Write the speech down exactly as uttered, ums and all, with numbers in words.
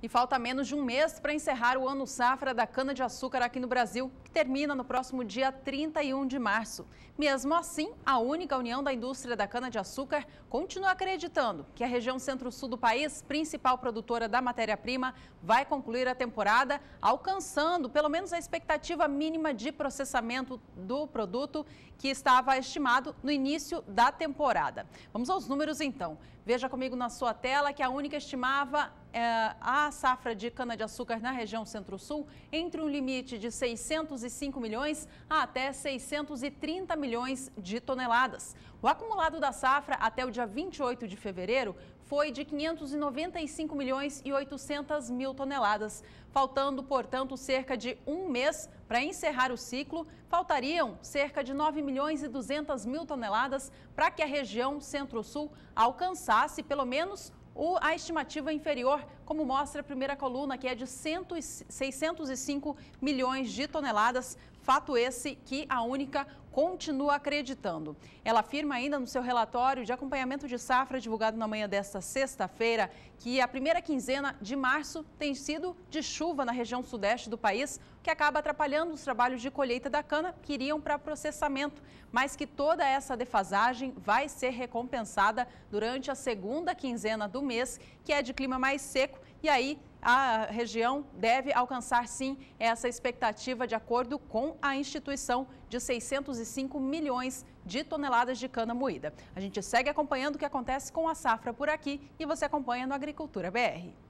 E falta menos de um mês para encerrar o ano safra da cana-de-açúcar aqui no Brasil, que termina no próximo dia trinta e um de março. Mesmo assim, a única União da Indústria da Cana-de-Açúcar continua acreditando que a região centro-sul do país, principal produtora da matéria-prima, vai concluir a temporada alcançando pelo menos a expectativa mínima de processamento do produto que estava estimado no início da temporada. Vamos aos números então. Veja comigo na sua tela que a Única estimava é, a safra de cana-de-açúcar na região centro-sul entre um limite de seiscentos e cinco milhões a até seiscentos e trinta milhões de toneladas. O acumulado da safra até o dia vinte e oito de fevereiro foi de quinhentos e noventa e cinco milhões e oitocentas mil toneladas. Faltando, portanto, cerca de um mês para encerrar o ciclo, faltariam cerca de nove milhões e duzentas mil toneladas para que a região centro-sul alcançasse pelo menos o, a estimativa inferior, como mostra a primeira coluna, que é de seiscentos e cinco milhões de toneladas. Fato esse que a Única continua acreditando. Ela afirma ainda no seu relatório de acompanhamento de safra, divulgado na manhã desta sexta-feira, que a primeira quinzena de março tem sido de chuva na região sudeste do país, que acaba atrapalhando os trabalhos de colheita da cana que iriam para processamento, mas que toda essa defasagem vai ser recompensada durante a segunda quinzena do mês, que é de clima mais seco, e aí a região deve alcançar, sim, essa expectativa de acordo com a instituição de seiscentos e cinco milhões de toneladas de cana moída. A gente segue acompanhando o que acontece com a safra por aqui e você acompanha no Agricultura B R.